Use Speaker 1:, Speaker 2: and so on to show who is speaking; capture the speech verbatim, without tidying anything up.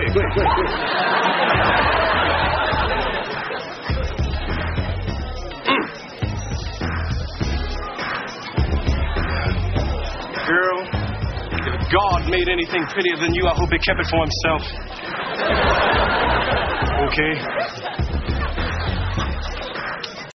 Speaker 1: ahead. Go ahead, go ahead, go ahead.
Speaker 2: Girl, if God made anything prettier than you, I hope he kept it for himself. Okay?